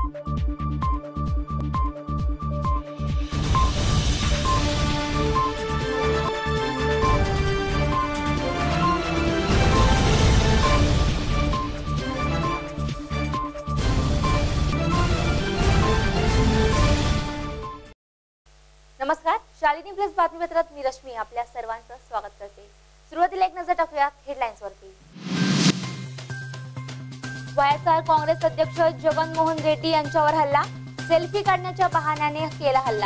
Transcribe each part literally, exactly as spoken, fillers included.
नमस्कार, शालिनी प्लस बातमीपत्रात मी रश्मी आपल्या सर्वांचं स्वागत करते। सुरुवातीला एक नजर टाकूयात हेडलाईन्सवरती। वायएसआर काँग्रेस अध्यक्ष जगन मोहन रेड्डी यांच्यावर हल्ला, सेल्फी काढण्याच्या बहाण्याने केला हल्ला।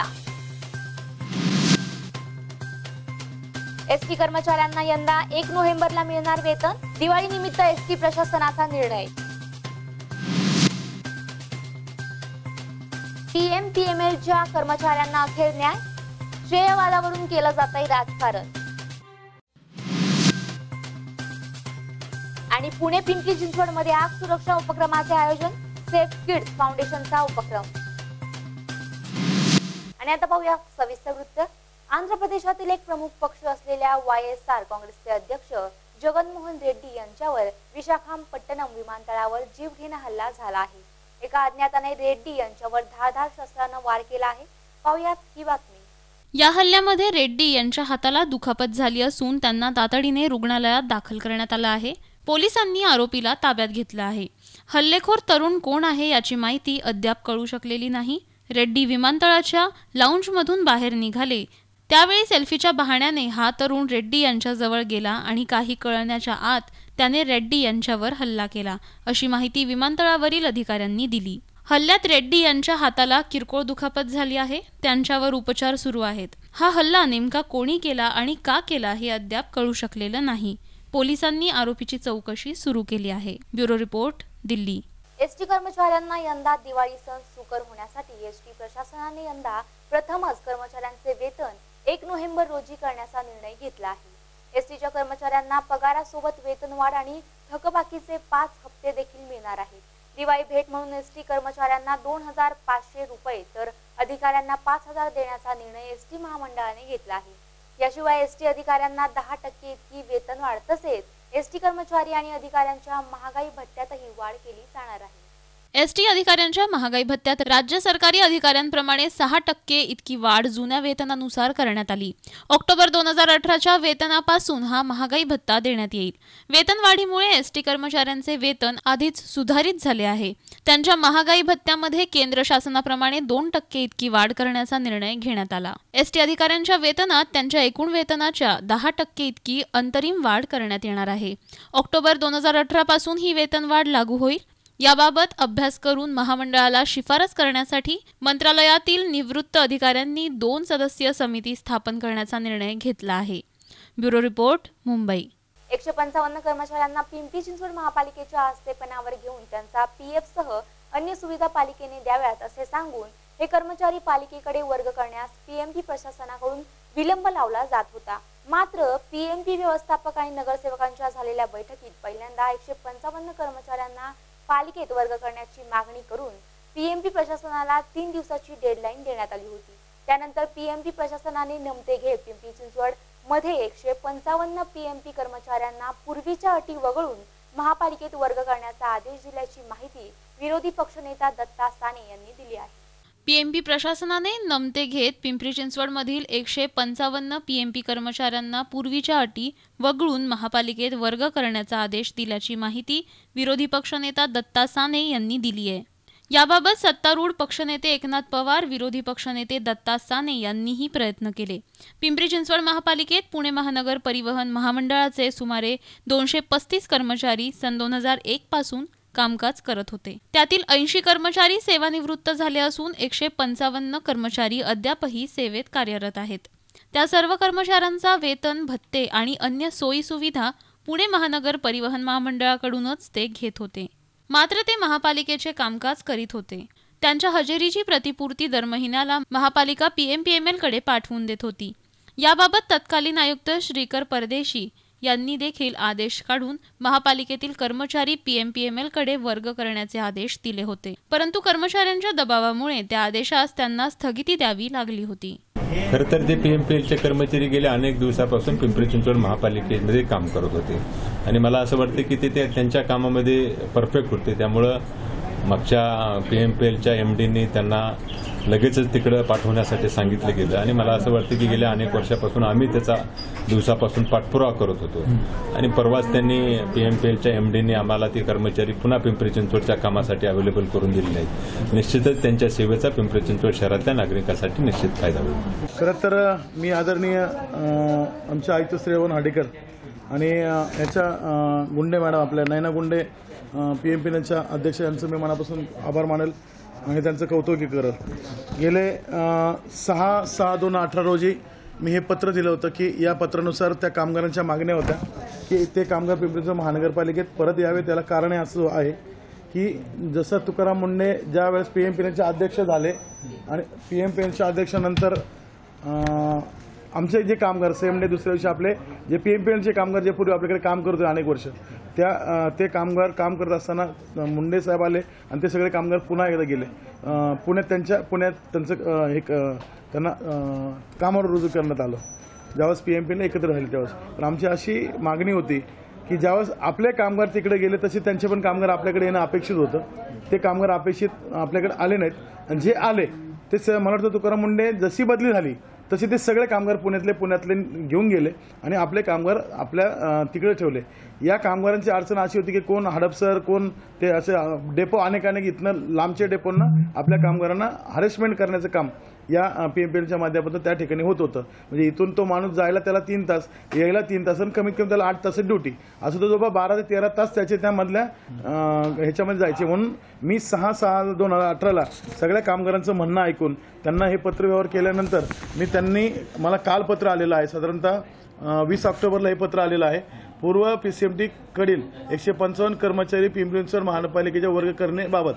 एसटी कर्मचाऱ्यांना यंदा एक नोव्हेंबरला मिळणार वेतन, दिवाळी निमित्त एसटी प्रशासनाचा निर्णय। पीएमपीएमएलच्या कर्मचाऱ्यांना अखेर न्याय, श्रेयवादावरून केलं जातंय राजकारण। आणि पुणे पिंपरी चिंचवड मध्ये आग सुरक्षा उपक्रमाचे आयोजन, सेफ किड्स फाउंडेशनचा उपक्रम। आणि आता पाहूया सविस्तर वृत्त। आंध्र प्रदेशातील एक प्रमुख पक्ष असलेल्या वायएसआर काँग्रेसचे अध्यक्ष जगन मोहन रेड्डी यांच्यावर विशाखापट्टणम विमानतळावर जीवघेणा हल्ला झाला आहे। एका अज्ञाताने रेड्डी यांच्यावर धारदार शस्त्राने वार केला आहे। पाहूयात ही बातमी। या हल्ल्यामध्ये रेड्डी यांच्या हाताला दुखापत झाली असून त्यांना तातडीने रुग्णालयात दाखल करण्यात आलं आहे। पोलिसांनी आरोपीला ताब्यात घेतलं आहे। हल्लेखोर तरुण कोण आहे याची माहिती अद्याप कळू शकलेली नाही। रेड्डी विमानतळाच्या लाऊंजमधून बाहेर निघाले त्यावेळी सेल्फीच्या बहाण्याने हा तरुण रेड्डी यांच्या जवळ गेला आणि काही कळण्याच्या आत त्याने रेड्डी यांच्यावर हल्ला केला, अशी माहिती विमानतळावरील अधिकाऱ्यांनी दिली। हल्ल्यात रेड्डी यांच्या हाताला किरकोळ दुखापत झाली आहे, त्यांच्यावर उपचार सुरू आहेत। हा हल्ला नेमका कोणी केला आणि का केला हे अद्याप कळू शकलेलं नाही। पोलिसांनी आरोपीची चौकशी सुरू केली आहे। Bureau report, Delhi. एसटी कर्मचाऱ्यांना यंदा दिवाळी सण सुकर होण्यासाठी एसटी प्रशासनाने यंदा प्रथमच कर्मचाऱ्यांचे वेतन एक नोव्हेंबर रोजी करण्याचा निर्णय घेतला आहे। एसटीच्या कर्मचाऱ्यांना पगारासोबत वेतनवाढ आणि थकबाकीचे पाच हप्ते देखील मिळणार आहेत। दिवाळी भेट म्हणून एसटी कर्मचाऱ्यांना दोन हजार पाचशे रुपये तर अधिकाऱ्यांना पाच हजार देण्याचा निर्णय एसटी महामंडळाने घेतला आहे। याशिवाय एसटी अधिकाऱ्यांना दहा टक्के इतकी वेतनवाढ तसेच एसटी कर्मचारी आणि अधिकाऱ्यांच्या महागाई भत्त्यातही वाढ केली जाणार आहे। एसटी अधिकाऱ्यांच्या महागाई भत्त्यात राज्य सरकारी अधिकाऱ्यांप्रमाणे सहा टक्के इतकी वाढ जुन्या वेतनानुसार करण्यात आली। ऑक्टोबर दोन हजार अठराच्या वेतनापासून हा महागाई भत्ता देण्यात येईल। वेतनवाढीमुळे एसटी कर्मचाऱ्यांचे वेतन आधीच सुधारित झाले आहे। त्यांच्या महागाई भत्त्यामध्ये केंद्र शासनाप्रमाणे दोन टक्के इतकी वाढ करण्याचा निर्णय घेण्यात आला। एसटी अधिकाऱ्यांच्या वेतनात त्यांच्या एकूण वेतनाच्या दहा टक्के इतकी अंतरिम वाढ करण्यात येणार आहे। ऑक्टोबर दोन हजार अठरा पासून ही वेतनवाढ लागू होईल। याबाबत अभ्यास करून महामंडळाला शिफारस करण्यासाठी मंत्रालयातील निवृत्त अधिकाऱ्यांनी दोन सदस्यीय समिती स्थापन करण्याचा निर्णय घेतला आहे। Bureau report, Mumbai. एकशे पंचावन्न कर्मचाऱ्यांना पिंपरी चिंचवड महापालिकेच्या आस्थेपणावर घेऊन त्यांचा पीएफ सह अन्य सुविधा पालिकेने द्याव्यात असे सांगून हे कर्मचारी पालिकेकडे वर्ग करण्यास पीएमपी प्रशासनाकडून विलंब लावला जात होता। मात्र पीएमपी व्यवस्थापक आणि नगरसेवकांच्या झालेल्या बैठकीत पहिल्यांदा एकशे पंचावन्न कर्मचाऱ्यांना पालिकेत वर्ग करण्याची मागणी करून पीएमपी प्रशासनाला तीन दिवसाची डेडलाईन देण्यात आली होती। त्यानंतर पीएमपी प्रशासनाने नमते घेत पिंपरी चिंचवड मध्ये एकशे पंचावन्न पीएमपी कर्मचाऱ्यांना पूर्वीच्या अटी वगळून महापालिकेत वर्ग करण्याचा आदेश दिल्याची माहिती विरोधी पक्षनेता दत्ता साने यांनी दिली आहे। पीएमपी प्रशासनाने नमते घेत पिंपरी चिंचवड मधील एकशे पंचावन्न पीएमपी कर्मचाऱ्यांना पूर्वीच्या अटी वगळून महापालिकेत वर्ग करण्याचा आदेश दिल्याची माहिती विरोधी पक्षनेता दत्ता साने यांनी दिली आहे। याबाबत सत्तारूढ पक्षनेते एकनाथ पवार, विरोधी पक्षनेते दत्ता साने यांनीही प्रयत्न केले। पिंपरी चिंचवड महापालिकेत पुणे महानगर परिवहन महामंडळाचे सुमारे दोनशे पस्तीस कर्मचारी सन दोन हजार एक पासून कामकाज करत होते। त्यातील ऐंशी कर्मचारी सेवानिवृत्त झाले असून एकशे पंचावन्न कर्मचारी अद्यापही सेवेत कार्यरत आहेत। त्या सर्व कर्मचाऱ्यांचा वेतन, भत्ते आणि अन्य सोयी सुविधा पुणे महानगर परिवहन महामंडळाकडूनच ते घेत होते। मात्र ते महापालिकेचे कामकाज करीत होते। त्यांच्या हजेरीची प्रतिपूर्ती दर महिन्याला महापालिका पीएमपीएमएल कडे पाठवून देत होती। याबाबत तत्कालीन आयुक्त श्रीकर परदेशी यांनी देखील आदेश काढून महापालिकेतील कर्मचारी पीएमपीएमएल कडे वर्ग करण्याचे आदेश दिले होते, परंतु कर्मचाऱ्यांच्या दबावामुळे त्या आदेशास त्यांना स्थगिती द्यावी लागली होती। खरं तर जे पीएमपीएलचे कर्मचारी गेल्या अनेक दिवसापासून पिंपरी चिंचवड महापालिकेमध्ये काम करत होते आणि मला असं वाटतं की ते त्यांच्या कामामध्ये परफेक्ट होते, त्यामुळे मागच्या पी एम पी एलच्या एम डीनी त्यांना लगेचच तिकडं पाठवण्यासाठी सांगितलं गेलं आणि मला असं वाटतं की गेल्या अनेक वर्षापासून आम्ही त्याचा दिवसापासून पाठपुरावा करत होतो आणि परवाच त्यांनी पी एम पी एलच्या एम डीनी आम्हाला ते कर्मचारी पुन्हा पिंपरी चिंचवडच्या कामासाठी अवेलेबल करून दिले नाहीत. निश्चितच त्यांच्या सेवेचा पिंपरी चिंचवड शहरातल्या नागरिकांसाठी निश्चित फायदा होईल. खरं तर मी आदरणीय आमचे आयुक्त श्रेवण हाडेकर आणि याच्या गुंडे मॅडम आपल्या Nayana Gunde P M P एलच्या अध्यक्ष यांचं मी मनापासून आभार मानेल आणि त्यांचं कौतुकही करेल. गेले सहा सहा दोन अठरा रोजी मी हे पत्र दिलं होतं की या पत्रानुसार त्या कामगारांच्या मागण्या होत्या की ते कामगार पिंपरी चिंचवड महानगरपालिकेत परत यावे. त्याला कारण असं आहे की जसं तुकाराम मुंडे ज्या वेळेस पी एम पी एलचे अध्यक्ष झाले आणि पी एम पी एलच्या अध्यक्षानंतर आमचे जे कामगार सेम डे दुसऱ्या दिवशी आपले जे पी एम पी एलचे कामगार जे पूर्वी आपल्याकडे काम करत होते अनेक वर्ष त्या ते कामगार काम करत असताना मुंडे साहेब आले आणि ते सगळे कामगार पुन्हा एकदा गेले पुण्यात. त्यांच्या पुण्यात त्यांचं एक त्यांना कामावर रुजू करण्यात आलं ज्यावेळेस पी एम पी एल एकत्र झाले त्यावेळेस. पण आमची अशी मागणी होती की ज्यावेळेस आपले कामगार तिकडे गेले तसे त्यांचे पण कामगार आपल्याकडे येणं अपेक्षित होतं. ते कामगार अपेक्षित आपल्याकडे आले नाहीत आणि जे आले ते मला वाटतं तुकाराम मुंडे जशी बदली झाली तसे ते सगळे कामगार पुण्यातले पुण्यातले घेऊन गेले आणि आपले कामगार आपल्या तिकडे ठेवले. या कामगारांची अडचण अशी होती की कोण हडपसर कोण ते असे डेपो अनेक अनेक इथनं लांबच्या डेपोंना आपल्या कामगारांना हॅरेसमेंट करण्याचं काम या पी एम पी एलच्या माध्यमातून त्या ठिकाणी होत होतं. म्हणजे इथून तो माणूस जायला त्याला तीन तास यायला तीन तास आणि कमीत कमी त्याला आठ तास ड्युटी असं तो जवळ बारा ते तेरा तास त्याचे त्यामधल्या ह्याच्यामध्ये जायचे. म्हणून मी सहा सहा दोन हजार अठराला सगळ्या कामगारांचं म्हणणं ऐकून त्यांना हे पत्रव्यवहार केल्यानंतर मी त्यांनी मला काल पत्र आलेलं आहे साधारणतः वीस ऑक्टोबरला हे पत्र आलेलं आहे. पूर्व पी सी एम टी कडील एकशे पंचावन्न कर्मचारी पिंपरी चिंचवड महानगरपालिकेच्या वर्ग करणेबाबत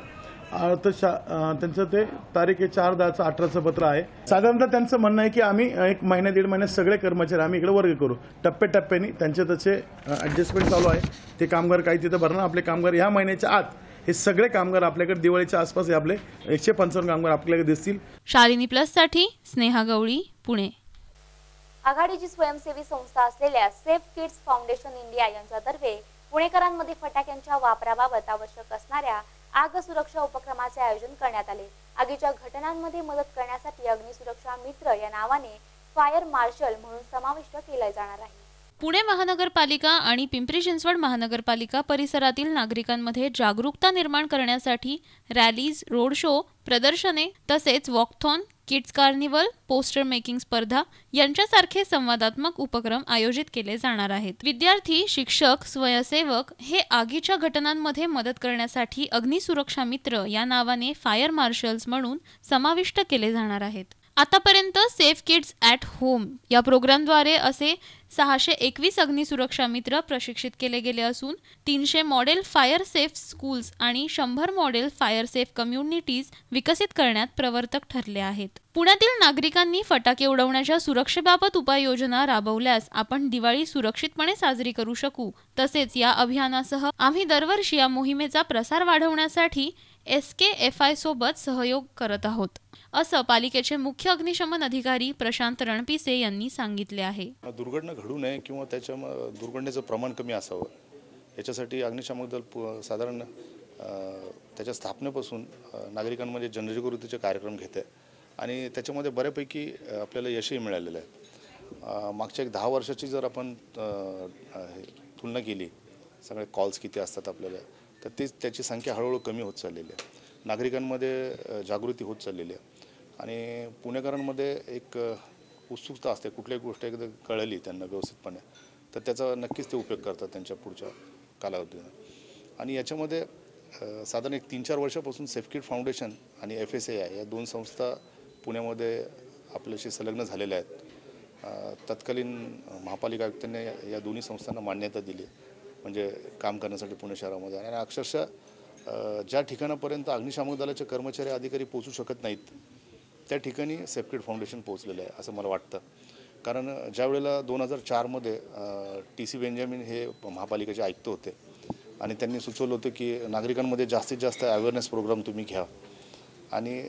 त्यांचं ते तारीख चार दहाचं अठराचं पत्र आहे. साधारणतः त्यांचं म्हणणं आहे की आम्ही एक महिन्या दीड महिन्यात सगळे कर्मचारी आम्ही इकडे वर्ग करू टप्प्याटप्प्याने त्यांचे तसे ॲडजस्टमेंट चालू आहे. ते कामगार काही तिथं भरणं आपले कामगार ह्या महिन्याच्या आत हे सगळे कामगार आपल्याकडे दिवाळीच्या आसपास आपले एकशे पंचावन्न कामगार आपल्याकडे दिसतील. शालिनी प्लस साठी स्नेहा गवळी, पुणे. आघाडीची स्वयंसेवी संस्था असलेल्या सेफ किड्स फाउंडेशन इंडिया यांच्यातर्फे पुणेकरांमध्ये फटाक्यांच्या वापराबाबत आवश्यक असणाऱ्या आग सुरक्षा उपक्रमाचे आयोजन करण्यात आले. आगीच्या घटनांमध्ये मदत करण्यासाठी अग्निसुरक्षा मित्र या नावाने फायर मार्शल म्हणून समाविष्ट केले जाणार आहे. पुणे महानगरपालिका आणि पिंपरी चिंचवड महानगरपालिका परिसरातील नागरिकांमध्ये जागरूकता निर्माण करण्यासाठी रॅलीज, रोड शो, प्रदर्शने तसेच walkathon, kids carnival, poster making स्पर्धा यांच्यासारखे संवादात्मक उपक्रम आयोजित केले जाणार आहेत. विद्यार्थी, शिक्षक, स्वयंसेवक हे आगीच्या घटनांमध्ये मदत करण्यासाठी अग्निसुरक्षा मित्र या नावाने फायर मार्शल्स म्हणून समाविष्ट केले जाणार आहेत. आतापर्यंत सेफ किड्स ॲट होम या प्रोग्रामद्वारे असे सहाशे एकवीस अग्निसुरक्षा मित्र प्रशिक्षित केले गेले असून तीनशे मॉडेल फायर सेफ स्कूल्स आणि शंभर मॉडेल फायर सेफ कम्युनिटीज विकसित करण्यात प्रवर्तक ठरले आहेत. पुण्यातील नागरिकांनी फटाके उडवण्याच्या सुरक्षेबाबत उपाययोजना राबवल्यास आपण दिवाळी सुरक्षितपणे साजरी करू शकू. तसेच या अभियानासह आम्ही दरवर्षी या मोहिमेचा प्रसार वाढवण्यासाठी एस के एफ आय सोबत सहयोग करत आहोत, असं पालिकेचे मुख्य अग्निशमन अधिकारी प्रशांत रणपिसे यांनी सांगितले आहे. दुर्घटना घडू नये किंवा त्याच्या दुर्घटनेचं प्रमाण कमी असावं याच्यासाठी अग्निशमन दल साधारण त्याच्या स्थापनेपासून नागरिकांमध्ये जनजागृतीचे कार्यक्रम घेते आणि त्याच्यामध्ये बऱ्यापैकी आपल्याला यशही मिळालेलं आहे. मागच्या एक दहा वर्षाची जर आपण तुलना केली, सगळे कॉल्स किती असतात आपल्याला, तर ते त्याची संख्या हळूहळू कमी होत चाललेली आहे. नागरिकांमध्ये जागृती होत चाललेली आहे आणि पुणेकरांमध्ये एक उत्सुकता असते. कुठल्याही गोष्ट एकदा कळली त्यांना व्यवस्थितपणे तर त्याचा नक्कीच ते उपयोग करतात त्यांच्या पुढच्या कालावधीनं. आणि याच्यामध्ये साधारण एक तीन चार वर्षापासून सेफकिड फाउंडेशन आणि एफ एस ए आय या दोन संस्था पुण्यामध्ये आपल्याशी संलग्न झालेल्या आहेत. तत्कालीन महापालिका आयुक्तांनी या दोन्ही संस्थांना मान्यता दिली म्हणजे काम करण्यासाठी पुणे शहरामध्ये. आणि अक्षरशः ज्या ठिकाणापर्यंत अग्निशामक दलाचे कर्मचारी अधिकारी पोहोचू शकत नाहीत त्या ठिकाणी सेफकिड फाउंडेशन पोहोचलेलं आहे असं मला वाटतं. कारण ज्या वेळेला दोन हजार चारमध्ये टी सी बेंजामिन हे महापालिकेचे आयुक्त होते आणि त्यांनी सुचवलं होतं की नागरिकांमध्ये जास्तीत जास्त अवेअरनेस प्रोग्राम तुम्ही घ्या आणि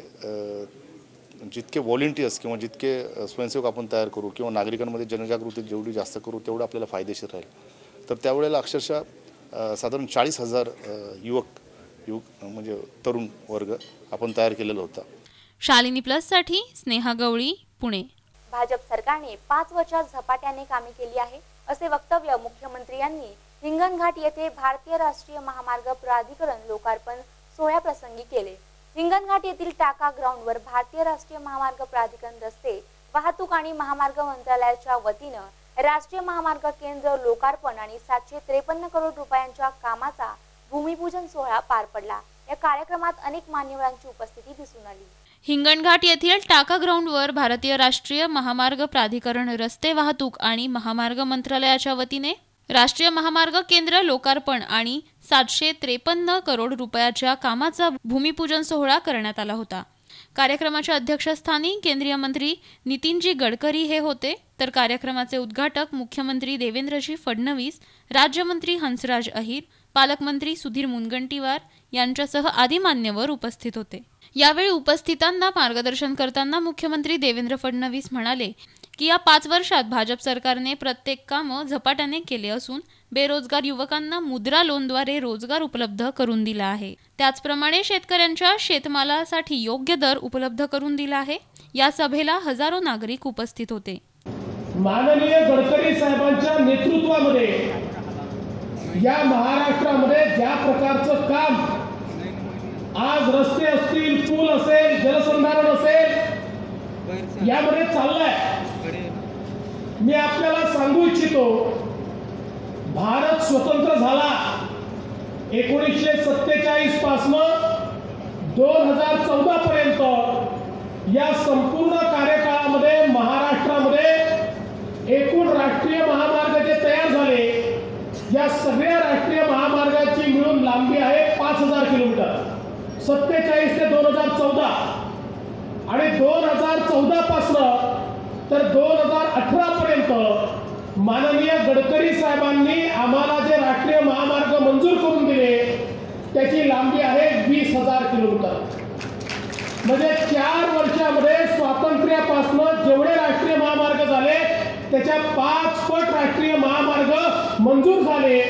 जितके व्हॉलेंटियर्स किंवा जितके स्वयंसेवक आपण तयार करू किंवा नागरिकांमध्ये जनजागृती जेवढी जास्त करू तेवढं आपल्याला फायदेशीर राहील. तर त्यावेळेला अक्षरशः साधारण चाळीस हजार युवक युवक म्हणजे तरुण वर्ग आपण तयार केलेला होता. शालिनी प्लससाठी स्नेहा गवळी, पुणे. भाजप सरकारने पाच वर्षात झपाट्याने कामे केली आहे असे वक्तव्य मुख्यमंत्री यांनी हिंगणघाट येथे भारतीय राष्ट्रीय महामार्ग प्राधिकरण लोकार्पण सोहळ्याप्रसंगी केले. हिंगणघाट येथील टाका ग्राउंडवर भारतीय राष्ट्रीय महामार्ग प्राधिकरण रस्ते वाहतूक आणि महामार्ग मंत्रालयाच्या वतीनं राष्ट्रीय महामार्ग केंद्र लोकार्पण आणि सातशे त्रेपन्न करोड रुपयांच्या कामाचा भूमिपूजन सोहळा पार पडला. या कार्यक्रमात अनेक मान्यवरांची उपस्थिती दिसून आली. हिंगणघाट येथील टाका ग्राउंडवर भारतीय राष्ट्रीय महामार्ग प्राधिकरण रस्ते वाहतूक आणि महामार्ग मंत्रालयाच्या वतीने राष्ट्रीय महामार्ग केंद्र लोकार्पण आणि सातशे त्रेपन्न करोड रुपयाच्या कामाचा भूमिपूजन सोहळा करण्यात आला होता. कार्यक्रमाच्या अध्यक्षस्थानी केंद्रीय मंत्री नितीनजी गडकरी हे होते, तर कार्यक्रमाचे उद्घाटक मुख्यमंत्री देवेंद्रजी फडणवीस, राज्यमंत्री हंसराज अहिर, पालकमंत्री सुधीर मुनगंटीवार यांच्यासह आदी मान्यवर उपस्थित होते. यावेळी उपस्थितांना मार्गदर्शन करताना मुख्यमंत्री देवेंद्र फडणवीस म्हणाले की या पाच वर्षात भाजप सरकारने प्रत्येक कामं झपाट्याने केले असून बेरोजगार युवकांना मुद्रा लोनद्वारे रोजगार उपलब्ध करून दिला आहे. त्याचप्रमाणे शेतकऱ्यांच्या शेतमालासाठी योग्य दर उपलब्ध करून दिला आहे. या सभेला हजारो नागरिक उपस्थित होते. माननीय गडकरी साहेबांच्या नेतृत्वामध्ये या महाराष्ट्रामध्ये ज्या प्रकारचं काम आज रस्ते असतील, पूल असेल, जलसंधारण असेल यामध्ये चाललंय, मी आपल्याला सांगू इच्छितो, भारत स्वतंत्र झाला एकोणीसशे सत्तेचाळीस पासून दोन हजार चौदा पर्यंत या संपूर्ण कार्यकाळामध्ये महाराष्ट्रामध्ये एकूण राष्ट्रीय महामार्ग जे तयार झाले, या सगळ्या राष्ट्रीय महामार्गाची मिळून लांबी आहे पाच हजार किलोमीटर. सत्तेचाळीस ते दोन हजार चौदा आणि दोन हजार चौदा पासून तर दोन हजार अठरा पर्यंत माननीय गडकरी साहेबांनी आम्हाला जे राष्ट्रीय महामार्ग मंजूर करून दिले त्याची लांबी आहे वीस हजार किलोमीटर. म्हणजे चार वर्षामध्ये स्वातंत्र्यापासून जेवढे राष्ट्रीय महामार्ग झाले त्याच्या पाच पट राष्ट्रीय महामार्ग मंजूर झाले,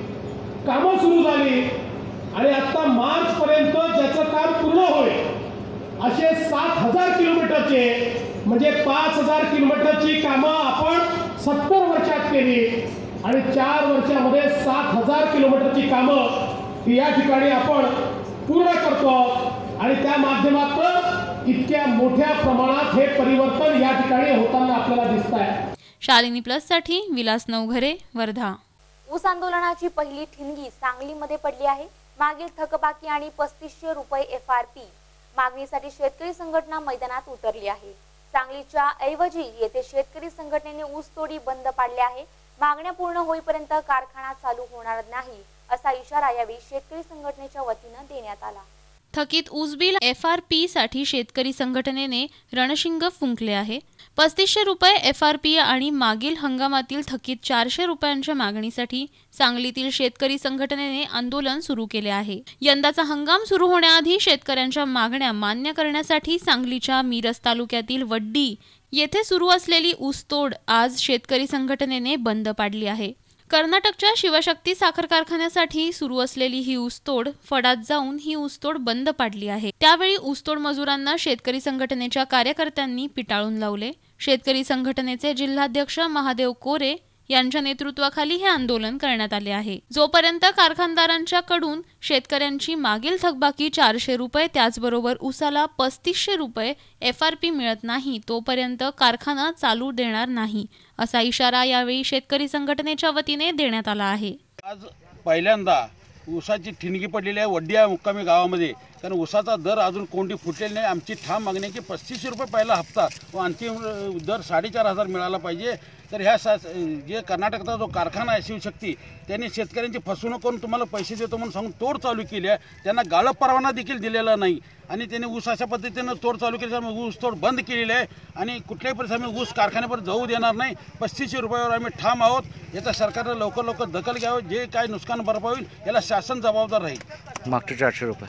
कामं सुरू झाली आणि आता मार्च पर्यंत ज्याचं काम पूर्ण होईल असे सात हजार किलोमीटरचे म्हणजे पाच हजार किलोमीटरची कामं आपण सत्तर वर्षात केली आणि चार वर्षामध्ये सात हजार किलोमीटरची कामं या ठिकाणी आपण पूर्ण करतो आणि त्या माध्यमातून इतक्या मोठ्या प्रमाणात हे परिवर्तन या ठिकाणी होताना आपल्याला दिसत आहे. शालिनी प्लससाठी विलास नवघरे, वर्धा. ऊस आंदोलनाची पहिली ठिणगी सांगलीमध्ये पडली आहे. मागील थकबाकी आणि पस्तीसशे रुपये एफ आर पी मागणीसाठी शेतकरी संघटना मैदानात उतरली आहे. सांगलीच्या ऐवजी येथे शेतकरी संघटनेने ऊसतोडी बंद पाडली आहे. मागण्या पूर्ण होईपर्यंत कारखाना चालू होणार नाही असा इशारा यावेळी शेतकरी संघटनेच्या वतीनं देण्यात आला. थकीत ऊस बिल एफ आर पी साठी शेतकरी संघटनेने रणशिंग फुंकले आहे. पस्तीसशे रुपये एफ आर पी आणि मागील हंगामातील थकीत चारशे रुपयांच्या मागणीसाठी सांगलीतील शेतकरी संघटनेने आंदोलन सुरू केले आहे. यंदाचा हंगाम सुरू होण्याआधी शेतकऱ्यांच्या मागण्या मान्य करण्यासाठी सांगलीच्या मिरज तालुक्यातील वड्डी येथे सुरू असलेली ऊसतोड आज शेतकरी संघटनेने बंद पाडली आहे. कर्नाटकच्या शिवशक्ती साखर कारखान्यासाठी सुरू असलेली ही ऊसतोड फडात जाऊन ही ऊसतोड बंद पाडली आहे. त्यावेळी ऊसतोड मजुरांना शेतकरी संघटनेच्या कार्यकर्त्यांनी पिटाळून लावले. शेतकरी संघटनेचे जिल्हाध्यक्ष महादेव कोरे यांच्या नेतृत्वाखाली हे आंदोलन करण्यात आले आहे. जोपर्यंत कारखानदारांच्या कडून शेतकऱ्यांची मागील थकबाकी चारशे रुपये त्याचबरोबर ऊसाला पस्तीसशे रुपये एफ आर पी मिळत नाही तोपर्यंत कारखाना चालू देणार नाही असा इशारा यावेळी शेतकरी संघटनेच्या वतीने देण्यात आला आहे. आज पहिल्यांदा ऊसाची ठिणगी पडलेली आहे वड्डिया मुक्कामी गावामध्ये, कारण ऊसाचा दर अजून कोणती फुटलेली नाही. आमची ठाम मागणी आहे की पस्तीसशे रुपये पहिला हप्ता व अंतिम दर साडेचार हजार मिळाला पाहिजे. तर ह्या सा जे कर्नाटकचा जो कारखाना आहे शिवशक्ती त्यांनी शेतकऱ्यांची फसवणूक करून तुम्हाला पैसे देतो म्हणून सांगून तोड चालू केली आहे. त्यांना गाळप परवाना देखील दिलेला नाही आणि त्यांनी ऊस अशा पद्धतीनं तोड चालू केली. त्यामुळे ऊस तोड बंद केलेली आहे आणि कुठल्याही परिस्थितीत आम्ही ऊस कारखान्यापर्यंत जाऊ देणार नाही. पस्तीसशे रुपयावर आम्ही ठाम आहोत. याचा सरकारनं लवकर लवकर दखल घ्यावं. जे काय नुकसान भरपाई होईल याला शासन जबाबदार राहील. मागचे चारशे रुपये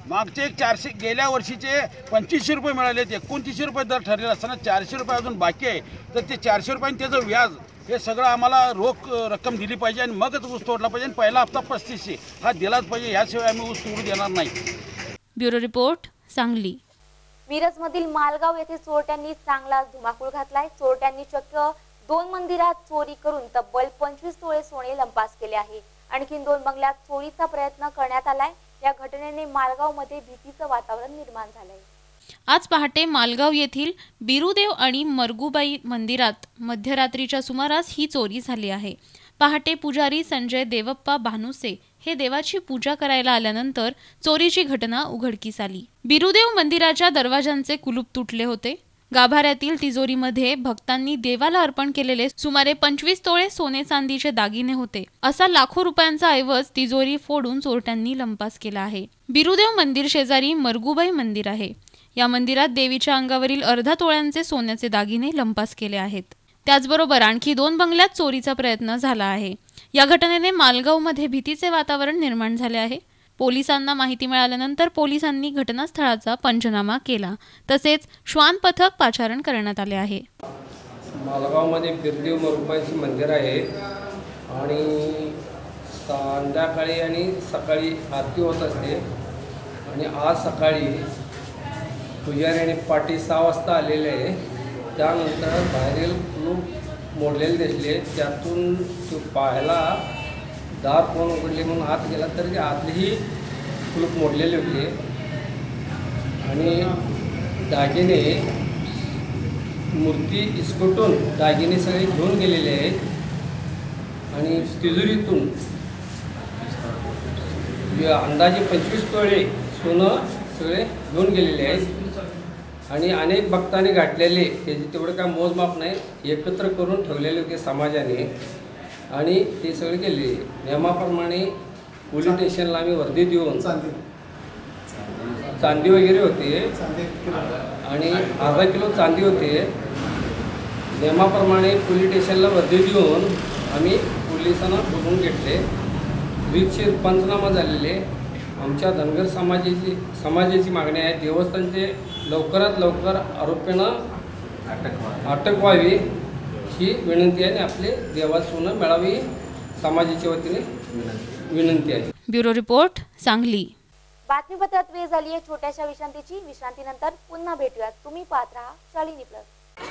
मागचे एक चारशे गेल्या वर्षीचे पंचवीसशे रुपये मिळाले, एकोणतीसशे रुपये दर ठरलेला असताना चारशे रुपये अजून बाकी आहे. तर ते चारशे रुपयांनी त्याचं व्याज हे सगळं आम्हाला रोख रक्कम दिली पाहिजे आणि मगच ऊस तोडला पाहिजे. पहिला हप्ता पस्तीसशे हा दिलाच पाहिजे, याशिवाय आम्ही ऊस तोडू देणार नाही. Bureau report, Sangli. मिरजमधील मालगाव येथे चोरट्यांनी चांगला धुमाकूळ घातलाय. चोरट्यांनी चक्क दोन मंदिरात चोरी करून तब्बल पंचवीस तोळे सोने लंपास केले आहे. आणखी दोन बंगल्यात चोरीचा प्रयत्न करण्यात आलाय. या घटनेने मालगाव मध्ये भीतीचं वातावरण निर्माण झालंय. आज पहाटे मालगाव येथील बिरुदेव आणि मरगुबाई मंदिरात मध्यरात्रीच्या सुमारास ही चोरी झाली आहे. पहाटे पुजारी संजय देवप्पा भानुसे हे देवाची पूजा करायला आल्यानंतर चोरीची घटना उघडकीस आली. बिरुदेव मंदिराच्या दरवाजांचे कुलूप तुटले होते. गाभाऱ्यातील तिजोरीमध्ये भक्तांनी देवाला अर्पण केलेले सुमारे पंचवीस तोळे सोने चांदीचे दागिने होते. असा लाखो रुपयांचा ऐवज तिजोरी फोडून चोरट्यांनी लंपास केला आहे. बिरुदेव मंदिर शेजारी मरगुबाई मंदिर आहे. या मंदिरात देवीच्या अंगावरील अर्धा तोळ्यांचे सोन्याचे दागिने लंपास केले आहेत. त्याचबरोबर आणखी दोन बंगल्यात चोरीचा प्रयत्न झाला आहे. या घटनेने मालगावमध्ये भीतीचे वातावरण निर्माण झाले आहे. पोलिसांना माहिती मिळाल्यानंतर पोलिसांनी घटनास्थळाचा पंचनामा केला. तसेच श्वान पथक पाचारण करण्यात आले आहे. मालगावमध्ये बिरदेव मरुबाईचे मंदिर आहे आणि संध्याकाळी आणि सकाळी आरती होत असते. आणि आज सकाळी पुजारी आणि पाटी सहा वाजता आलेले आहे. त्यानंतर बाहेरील कुलूप मोडलेले दिसले. त्यातून तो पाहायला दार कोण उघडले म्हणून आत गेला तर ते आतलेही कुलूप मोडलेले होते. आणि दागिने मूर्ती इसकटून दागिने सगळे घेऊन गेलेले आहेत. आणि तिजोरीतून अंदाजे पंचवीस तोळे सोनं सगळे घेऊन गेलेले आहेत. आणि अनेक भक्तांनी गाठलेले त्याचे तेवढं काय मोजमाप नाही, एकत्र करून ठेवलेले होते समाजाने आणि ते सगळे गेले. नियमाप्रमाणे पोलीस स्टेशनला आम्ही वर्दी देऊन चांदी वगैरे होते आणि अर्धा किलो चांदी होते. नियमाप्रमाणे पोलीस स्टेशनला वर्दी देऊन आम्ही पोलिसांना बघून घेतले. रीतशीर पंचनामा झालेले. आमच्या धनगर समाजाची समाजाची मागणी आहे देवस्थानचे लवकरात लवकर आरोपींना अटक व्हावी ही विनंती आहे आणि आपले देवाचं सोनं मिळावी समाजाच्या वतीने विनंती आहे. Bureau report, Sangli. बातमीपत्रात वेळ झाली आहे छोट्याशा विश्रांतीची. विश्रांतीनंतर पुन्हा भेटूयात. तुम्ही पाहत राहा शालिनी प्लस.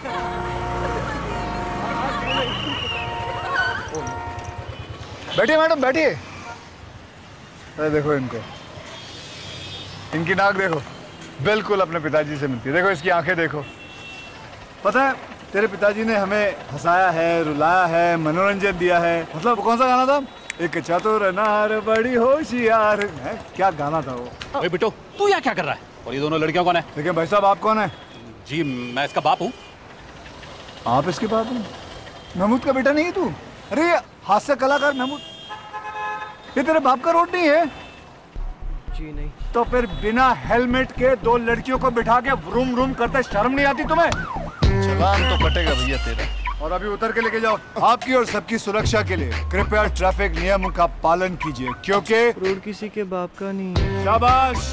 बैठिए मैडम, बैठिए. अरे देखो इनको, इनकी नाक देखो, बिल्कुल अपने पिताजी से मिलती है. देखो इसकी आंखें देखो. पता है तेरे पिताजी ने हमें हंसाया है, रुलाया है, मनोरंजन दिया है. मतलब कौन सा गाना था? एक चतुर नार बड़ी होशियार. क्या गाना था वो. अरे बेटो, तू यहाँ क्या कर रहा है? और ये दोनों लड़कियां कौन है? देखिए भाई साहब, आप कौन है? जी मैं इसका बाप हूँ. आप इसके बाप हैं? महमूद का बेटा नहीं है तू? अरे हास्य कलाकार महमूद, ये तेरे बाप का रोड नहीं है? जी नहीं. तो फिर बिना हेलमेट के दो लड़कियों को बिठा के रूम रूम करते शर्म नहीं आती तुम्हें? चलान तो कटेगा भैया तेरा. और अभी उतर के लेके जाओ. आपकी और सबकी सुरक्षा के लिए कृपया ट्रैफिक नियम का पालन कीजिए क्योंकि रोड किसी के बाप का नहीं है. शाबाश.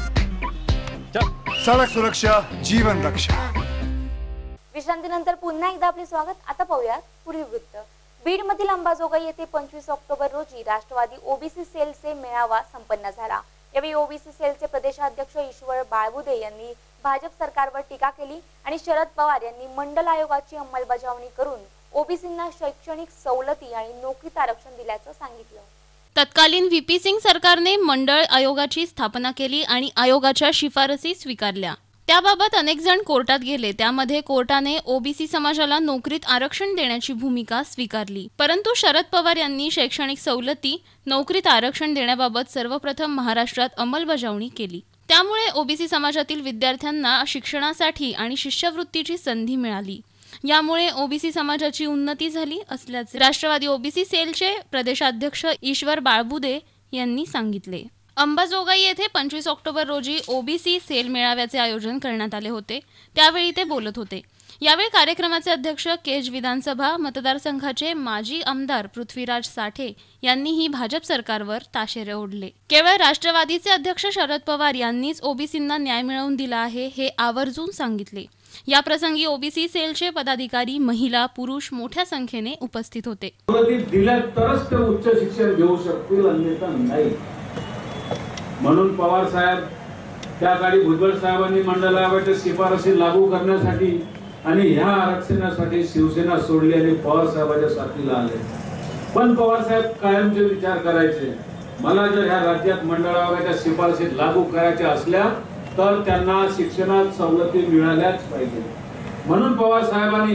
सड़क सुरक्षा जीवन रक्षा. विश्रांतीनंतर पुन्हा एकदा आपले स्वागत. आता पाहूयात पुढील वृत्त. बीड मधील अंबाजोगाई येथे पंचवीस ऑक्टोबर रोजी राष्ट्रवादी ओबीसी सेलचे मेळावा संपन्न झाला. यावेळी ओबीसी सेलचे प्रदेशाध्यक्ष ईश्वर बाळबुदे यांनी भाजप सरकारवर टीका केली आणि शरद पवार यांनी मंडल आयोगाची अंमलबजावणी करून ओबीसींना शैक्षणिक सवलती आणि नोकरीत आरक्षण दिल्याचं सांगितलं. तत्कालीन व्हीपी सिंग सरकारने मंडळ आयोगाची स्थापना केली आणि आयोगाच्या शिफारसी स्वीकारल्या. त्याबाबत अनेक जण कोर्टात गेले. त्यामध्ये कोर्टाने ओबीसी समाजाला नोकरीत आरक्षण देण्याची भूमिका स्वीकारली. परंतु शरद पवार यांनी शैक्षणिक सवलती, नोकरीत आरक्षण देण्याबाबत सर्वप्रथम महाराष्ट्रात अंमलबजावणी केली. त्यामुळे ओबीसी समाजातील विद्यार्थ्यांना शिक्षणासाठी आणि शिष्यवृत्तीची संधी मिळाली. यामुळे ओबीसी समाजाची उन्नती झाली असल्याचे राष्ट्रवादी ओबीसी सेलचे प्रदेशाध्यक्ष ईश्वर बाळबुदे यांनी सांगितले. अंबाजोगाई येथे पंचवीस ऑक्टोबर रोजी ओबीसी सेल मेळाव्याचे आयोजन करण्यात आले होते. त्यावेळी ते बोलत होते. यावेळी कार्यक्रमाचे अध्यक्ष केज विधानसभा मतदारसंघाचे माजी आमदार पृथ्वीराज साठे यांनीही भाजप सरकारवर ताशेरे ओढले. केवळ राष्ट्रवादीचे अध्यक्ष शरद पवार यांनीच ओबीसींना न्याय मिळवून दिला आहे हे आवर्जून सांगितले. या प्रसंगी ओबीसी सेलचे पदाधिकारी, महिला, पुरुष मोठ्या संख्येने उपस्थित होते. दिल्या तरच ते उच्च शिक्षण घेऊ शकतील, अन्यथा नाही. म्हणून पवार साहेब त्या काळी भुजबळ साहेबांनी मंडळ आयोगाच्या शिफारसी लागू करण्यासाठी आणि ह्या आरक्षणासाठी शिवसेना सोडली आणि पवार साहेबांच्या साथीला आले. पण पवार साहेब कायमचे विचार करायचे, मला जर ह्या राज्यात मंडळ आयोगाच्या शिफारसी लागू करायच्या असल्या तर त्यांना शिक्षणात सवलती मिळाल्याच पाहिजे. म्हणून पवार साहेबांनी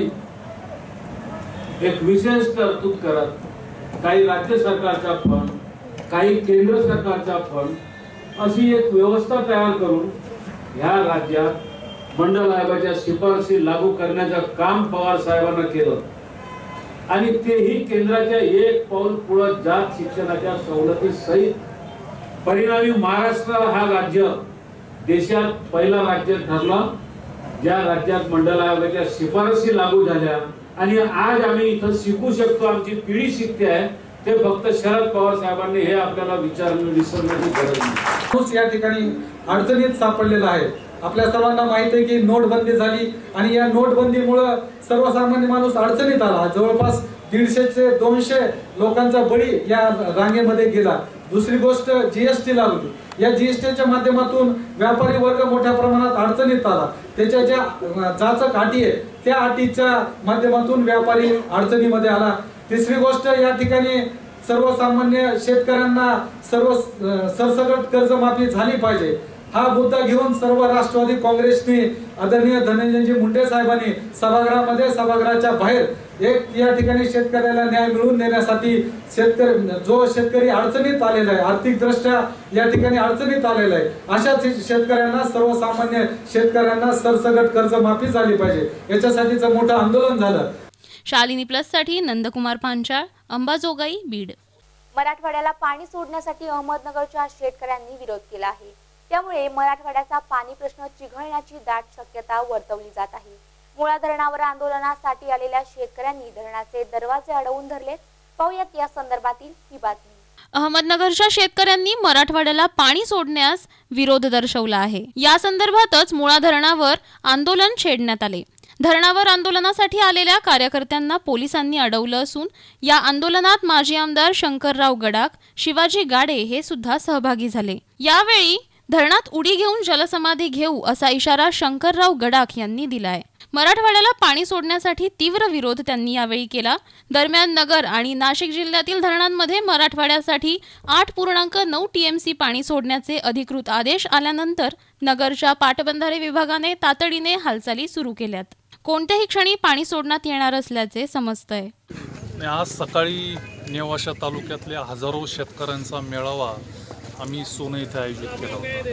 एक विशेष तरतूद करत काही राज्य सरकारचा फंड, काही केंद्र सरकारचा फंड अशी एक व्यवस्था तयार करून ह्या राज्यात मंडळ आयोगाच्या शिफारसी लागू करण्याचं काम पवार साहेबांना केलं आणि तेही केंद्राच्या एक पाऊल पुढे जात शिक्षणाच्या सवलती सहित. परिणामी महाराष्ट्र हा राज्य देशात पहिला राज्य ठरला ज्या राज्यात मंडळ आयोगाच्या शिफारसी लागू झाल्या आणि आज आम्ही इथं शिकू शकतो, आमची पिढी शिकते आहे. ते फक्त शरद पवार साहेबांनी हे आपल्याला विचारणं विसरण्याची गरज नाही. या ठिकाणी अडचणीत सापडलेला आहे. आपल्या सर्वांना माहित आहे की नोटबंदी झाली आणि या नोटबंदीमुळे सर्वसामान्य माणूस अडचणीत आला. जवळपास दीडशे ते दोनशे लोकांचा बळी या रांगेमध्ये गेला. दुसरी गोष्ट जीएसटी लागली. या जीएसटीच्या माध्यमातून व्यापारी वर्ग मोठ्या प्रमाणात अडचणीत आला. त्याच्या ज्या जाचक अटी आहे त्या अटीच्या माध्यमातून व्यापारी अडचणीमध्ये आला. तिसरी गोष्ट, या ठिकाणी सर्वसामान्य शेतकऱ्यांना सर्व सरसकट कर्जमाफी झाली पाहिजे हा मुद्दा घेऊन सर्व राष्ट्रवादी काँग्रेसने आदरणीय धनंजयजी मुंडे साहेबांनी सभागृहामध्ये सभागृहाच्या बाहेर एक या ठिकाणी शेतकऱ्याला न्याय मिळवून देण्यासाठी शेतकरी जो शेतकरी अडचणीत आलेला आहे, आर्थिक दृष्ट्या या ठिकाणी अडचणीत आलेला आहे, अशा शेतकऱ्यांना सर्वसामान्य शेतकऱ्यांना सरसकट कर्जमाफी झाली पाहिजे याच्यासाठीचं मोठं आंदोलन झालं. शालिनी प्लस साठी नंदकुमार पांचाळ, अंबाजोगाई, बीड. मराठवाड्याला पाणी सोडण्यासाठी अहमदनगरच्या शेतकऱ्यांनी विरोध केला आहे. त्यामुळे मराठवाड्याचा पाणी प्रश्न चिघळण्याची दाट शक्यता वर्तवली जात आहे. मुळा धरणावर आंदोलनासाठी आलेल्या शेतकऱ्यांनी धरणाचे दरवाजे अडवून धरलेत. पाहूयात या संदर्भातील ही बातमी. अहमदनगरच्या शेतकऱ्यांनी मराठवाड्याला पाणी सोडण्यास विरोध दर्शवला आहे. या संदर्भातच मुळा धरणावर आंदोलन छेडण्यात आले. धरणावर आंदोलनासाठी आलेल्या कार्यकर्त्यांना पोलिसांनी अडवलं असून या आंदोलनात माजी आमदार शंकरराव गडाख, शिवाजी गाडे हे सुद्धा सहभागी झाले. यावेळी धरणात उडी घेऊन जलसमाधी घेऊ असा इशारा शंकरराव गडाख यांनी दिलाय. मराठवाड्याला पाणी सोडण्यासाठी तीव्र विरोध त्यांनी यावेळी केला. दरम्यान नगर आणि नाशिक जिल्ह्यातील धरणांमध्ये मराठवाड्यासाठी आठ पूर्णांक नऊ टीएमसी पाणी सोडण्याचे अधिकृत आदेश आल्यानंतर नगरच्या पाटबंधारे विभागाने तातडीने हालचाली सुरू केल्यात. कोणत्याही क्षणी पाणी सोडण्यात येणार असल्याचे समजतंय. आज सकाळी नेवाशा तालुक्यातल्या हजारो शेतकऱ्यांचा मेळावा आम्ही सोने इथे आयोजित केला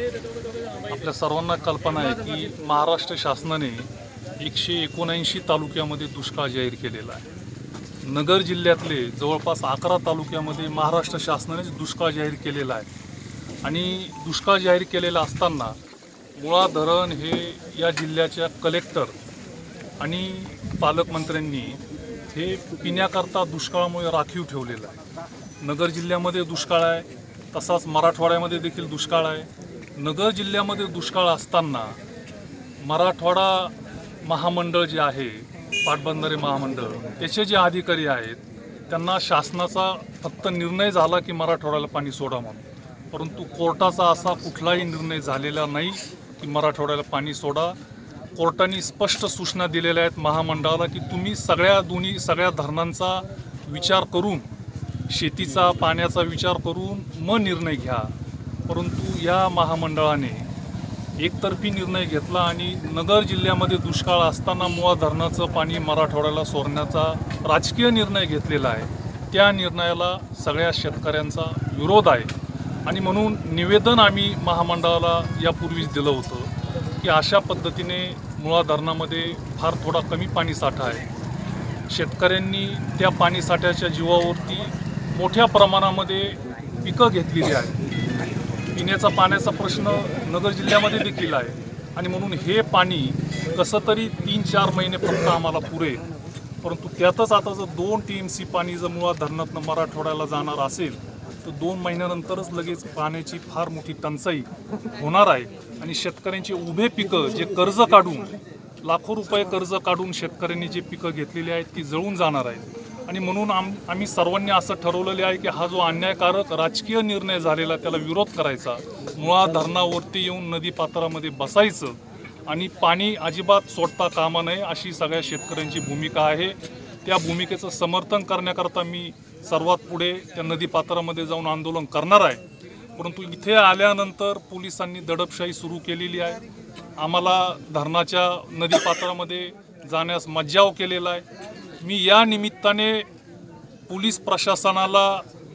होता. आपल्या सर्वांना कल्पना आहे की महाराष्ट्र शासनाने एकशे एकोणऐंशी तालुक्यामध्ये दुष्काळ जाहीर केलेला आहे. नगर जिल्ह्यातले जवळपास अकरा तालुक्यामध्ये महाराष्ट्र शासनानेच दुष्काळ जाहीर केलेला आहे. आणि दुष्काळ जाहीर केलेला असताना मुळा धरण हे या जिल्ह्याच्या कलेक्टर आणि पालकमंत्र्यांनी हे पिण्याकरता दुष्काळामुळे राखीव ठेवलेलं आहे. नगर जिल्ह्यामध्ये दुष्काळ आहे, तसाच मराठवाड्यामध्ये देखील दुष्काळ आहे. नगर जिल्ह्यामध्ये दुष्काळ असताना मराठवाडा महामंडळ जे आहे, पाटबंधारे महामंडळ, त्याचे जे अधिकारी आहेत त्यांना शासनाचा फक्त निर्णय झाला की मराठवाड्याला पाणी सोडा म्हणून, परंतु कोर्टाचा असा कुठलाही निर्णय झालेला नाही की मराठवाड्याला पाणी सोडा. कोर्टाने स्पष्ट सूचना दिलेल्या आहेत महामंडळाला की तुम्ही सगळ्या दोन्ही सगळ्या धरणांचा विचार करून, शेतीचा पाण्याचा विचार करून मग निर्णय घ्या. परंतु या महामंडळाने एकतर्फी निर्णय घेतला आणि नगर जिल्ह्यामध्ये दुष्काळ असताना मुळा धरणाचं पाणी मराठवाड्याला सोडण्याचा राजकीय निर्णय घेतलेला आहे. त्या निर्णयाला सगळ्या शेतकऱ्यांचा विरोध आहे आणि म्हणून निवेदन आम्ही महामंडळाला यापूर्वीच दिलं होतं की अशा पद्धतीने मुळा धरणामध्ये फार थोडा कमी पाणी साठा आहे. शेतकऱ्यांनी त्या पाणीसाठ्याच्या जीवावरती मोठ्या प्रमाणामध्ये पिकं घेतलेली आहेत. पिण्याचा पाण्याचा प्रश्न नगर जिल्ह्यामध्ये देखील आहे आणि म्हणून हे पाणी कसं तरी तीन चार महिने फक्त आम्हाला पुरेल. परंतु त्यातच आता जर दोन टी एम सी पाणी जर मुळात धरणातनं मराठवाड्याला जाणार असेल तर दोन महिन्यानंतरच लगेच पाण्याची फार मोठी टंचाई होणार आहे आणि शेतकऱ्यांची उभे पिकं जे कर्ज काढून लाखो रुपये कर्ज काढून शेतकऱ्यांनी जे पिकं घेतलेली आहेत ती जळून जाणार आहेत. आणि म्हणून आम आम्ही सर्वांनी असं ठरवलेले आहे की हा जो अन्यायकारक राजकीय निर्णय झालेला त्याला विरोध करायचा. मुळात धरणावरती येऊन नदीपात्रामध्ये बसायचं आणि पाणी अजिबात सोडता कामा नये अशी सगळ्या शेतकऱ्यांची भूमिका आहे. त्या भूमिकेचं समर्थन करण्याकरता मी सर्वात पुढे त्या नदीपात्रामध्ये जाऊन आंदोलन करणार आहे. परंतु इथे आल्यानंतर पोलिसांनी दडपशाही सुरू केलेली आहे. आम्हाला धरणाच्या नदीपात्रामध्ये जाण्यास मज्जाव केलेला आहे. मी या निमित्ताने पोलीस प्रशासनाला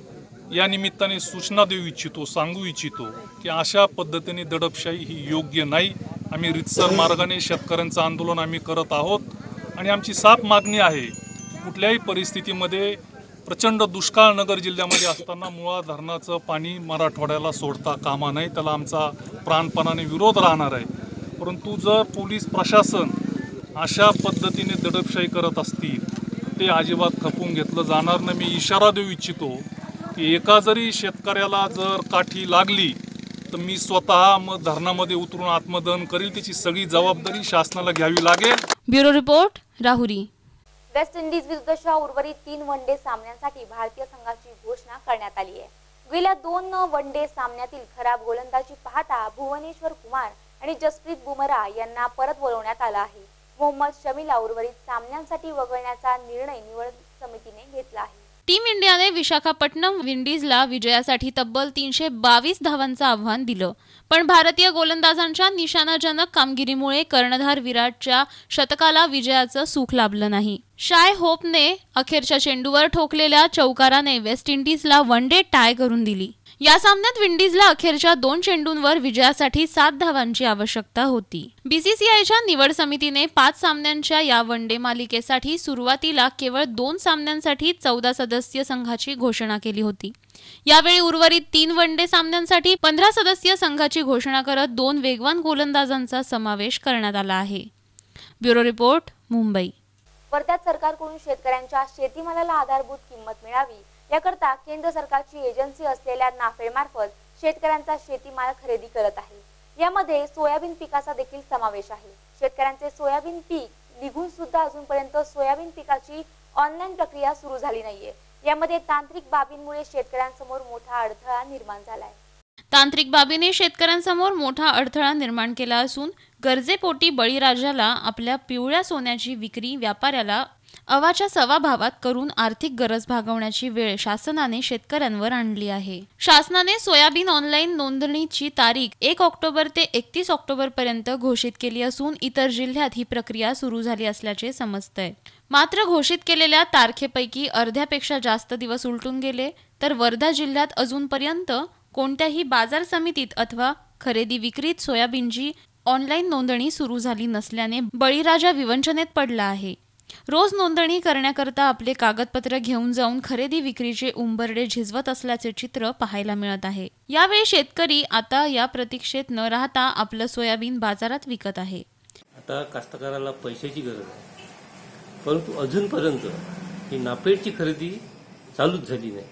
या निमित्ताने सूचना देऊ इच्छितो, सांगू इच्छितो की अशा पद्धतीने दडपशाही ही योग्य नाही. आम्ही रितसर मार्गाने शेतकऱ्यांचं आंदोलन आम्ही करत आहोत आणि आमची साफ मागणी आहे की कुठल्याही परिस्थितीमध्ये प्रचंड दुष्काळ नगर जिल्ह्यामध्ये असताना मुळा धरणाचं पाणी मराठवाड्याला सोडता कामा नये. त्याला आमचा प्राणपणाने विरोध राहणार आहे. परंतु जर पोलीस प्रशासन अशा पद्धतीने दडपशाही करत असतील ते अजिबात खपून घेतलं जाणार नाही. मी इशारा देऊ इच्छितो की एका जरी शेतकऱ्याला जर काठी लागली तर मी स्वतः मग धरणामध्ये उतरून आत्मदहन करील. त्याची सगळी जबाबदारी शासनाला घ्यावी लागेल. Bureau report Rahuri. West Indies विरुद्धच्या उर्वरित तीन वन डे सामन्यांसाठी भारतीय संघाची घोषणा करण्यात आली आहे. गेल्या दोन वन डे सामन्यातील खराब गोलंदाजी पाहता भुवनेश्वर कुमार आणि जसप्रीत बुमराह यांना परत बोलवण्यात आलं आहे. मोहम्मद शमीला उर्वरित सामन्यांसाठी वगळण्याचा निर्णय निवड समितीने घेतला आहे. टीम इंडियाने विशाखापट्टणम विंडीजला विजयासाठी तब्बल तीनशे बावीस धावांचं आव्हान दिलं, पण भारतीय गोलंदाजांच्या निशाणाजनक कामगिरीमुळे कर्णधार विराटच्या शतकाला विजयाचं सुख लाभलं नाही. शाय होपने अखेरच्या चेंडूवर ठोकलेल्या चौकाराने वेस्ट इंडिजला वन डे टाय करून दिली. या सामन्यात विंडीजला अखेरच्या दोन चेंडूंवर विजयासाठी सात धावांची आवश्यकता होती. बीसीसीआयच्या निवड समितीने पाच सामन्यांच्या या वन डे मालिकेसाठी सुरुवातीला केवळ दोन सामन्यांसाठी चौदा सदस्यीय संघाची घोषणा केली होती. यावेळी उर्वरित तीन वन डे सामन्यांसाठी पंधरा सदस्यीय संघाची घोषणा करत दोन वेगवान गोलंदाजांचा समावेश करण्यात आला आहे. Bureau report Mumbai. वर्ध्यात सरकारकडून शेतकऱ्यांच्या शेतीमालाला आधारभूत किंमत मिळावी याकरता केंद्र सरकारची एजन्सी असलेल्या नाफेडमार्फत शेतकऱ्यांचा शेतीमाल खरेदी करत आहे. यामध्ये सोयाबीन पिकाचा देखील समावेश आहे. शेतकऱ्यांचे सोयाबीन पीक निघून सुद्धा अजूनपर्यंत सोयाबीन पिकाची ऑनलाईन प्रक्रिया सुरू झाली नाहीये. यामध्ये तांत्रिक बाबींमुळे शेतकऱ्यांसमोर मोठा अडथळा निर्माण झालाय. तांत्रिक बाबीने शेतकऱ्यांसमोर मोठा अडथळा निर्माण केला असून गरजेपोटी बळीराजाला आपल्या पिवळ्या सोन्याची विक्री व्यापाऱ्याला अवाच्या सवा भावात करून आर्थिक गरज भागवण्याची वेळ शासनाने शेतकऱ्यांवर आणली आहे. शासनाने सोयाबीन ऑनलाईन नोंदणीची तारीख एक ऑक्टोबर ते एकतीस ऑक्टोबर पर्यंत घोषित केली असून इतर जिल्ह्यात ही प्रक्रिया सुरू झाली असल्याचे समजतंय. मात्र घोषित केलेल्या तारखेपैकी अर्ध्यापेक्षा जास्त दिवस उलटून गेले तर वर्धा जिल्ह्यात अजूनपर्यंत कोणत्याही बाजार समितीत अथवा खरेदी विक्रीत सोयाबीनची ऑनलाईन नोंदणी सुरू झाली नसल्याने बळीराजा विवंचनेत पडला आहे. रोज नोंदणी करण्याकरता आपले कागदपत्र घेऊन जाऊन खरेदी विक्रीचे उंबरडे झिजवत असल्याचे चित्र पाहायला मिळत आहे. यावेळी शेतकरी आता या प्रतीक्षेत न राहता आपलं सोयाबीन बाजारात विकत आहे. आता कास्तकाराला पैशाची गरज आहे, परंतु अजूनपर्यंत ही नाफेडची खरेदी चालूच झाली नाही.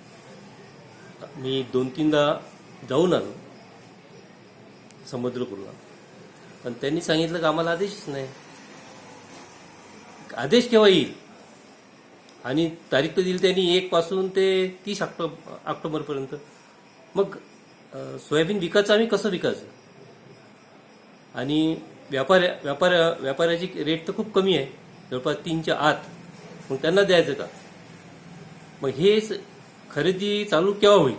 मी दोन तीनदा जाऊन आलो समुद्रपूरला, पण त्यांनी सांगितलं की आम्हाला आदेशच नाही. आदेश केव्हा येईल आणि तारीख तर दिली त्यांनी एक पासून ते तीस ऑक्टोबर ऑक्टोबरपर्यंत. मग सोयाबीन विकायचं आम्ही कसं विकायचं? आणि व्यापाऱ्या व्यापाऱ्या व्यापाऱ्याची रेट तर खूप कमी आहे, जवळपास तीनच्या आत. मग त्यांना द्यायचं का? मग हे खरेदी चालू केव्हा होईल?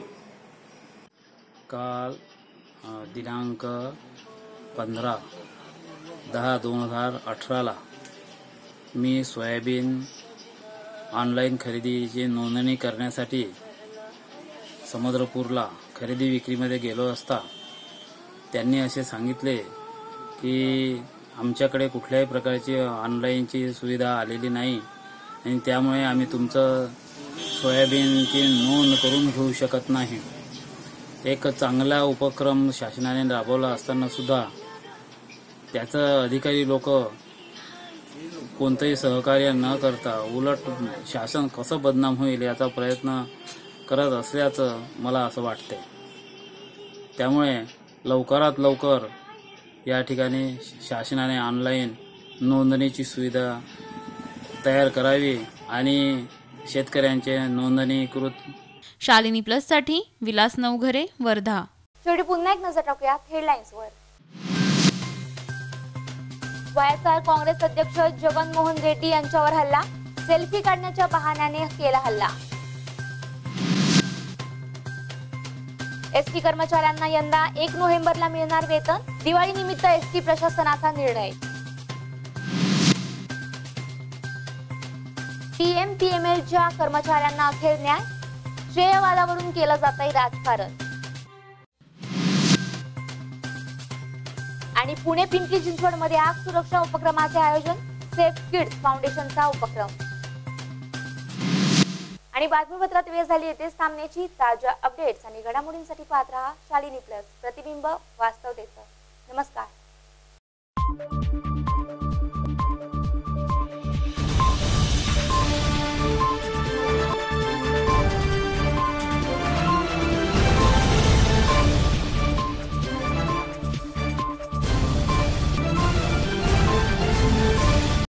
काल दिनांक पंधरा दहा दोन हजार अठराला मी सोयाबीन ऑनलाईन खरेदीची नोंदणी करण्यासाठी समुद्रपूरला खरेदी विक्रीमध्ये गेलो असता त्यांनी असे सांगितले की आमच्याकडे कुठल्याही प्रकारची ऑनलाईनची सुविधा आलेली नाही आणि त्यामुळे आम्ही तुमचं सोयाबीनची नोंद करून घेऊ शकत नाही. एक चांगला उपक्रम शासनाने राबवला असताना सुद्धा त्याचं अधिकारी लोक कोणतंही सहकार्य न करता उलट शासन कसं बदनाम होईल याचा प्रयत्न करत असल्याचं मला असं वाटते. त्यामुळे लवकरात लवकर या ठिकाणी शासनाने ऑनलाईन नोंदणीची सुविधा तयार करावी आणि शेतकऱ्यांचे नोंदणीकृत. शालिनी प्लस साठी विलास नवघरे, वर्धा. शेवटी पुन्हा एक नजर टाकूयात हेडलाईन्सवर. वायएसआर काँग्रेस अध्यक्ष जगन मोहन रेड्डी यांच्यावर हल्ला, सेल्फी काढण्याच्या बहाण्याने केला हल्ला. एसटी कर्मचाऱ्यांना यंदा एक नोव्हेंबरला मिळणार वेतन, दिवाळी निमित्त एसटी प्रशासनाचा निर्णय. पीएम पीएमएलच्या कर्मचाऱ्यांना अखेर न्याय, श्रेयवादावरून केलं जात आहे राजकारण. आणि पुणे पिंपरी चिंचवड मध्ये आग सुरक्षा उपक्रमाचे आयोजन, सेफ किड्स फाउंडेशनचा उपक्रम. आणि बातमीपत्रात वेळ झाली येथेच थांबण्याची. ताज्या अपडेट्स आणि घडामोडींसाठी पाहत रहा शालिनी प्लस, प्रतिबिंब वास्तवतेचं. नमस्कार.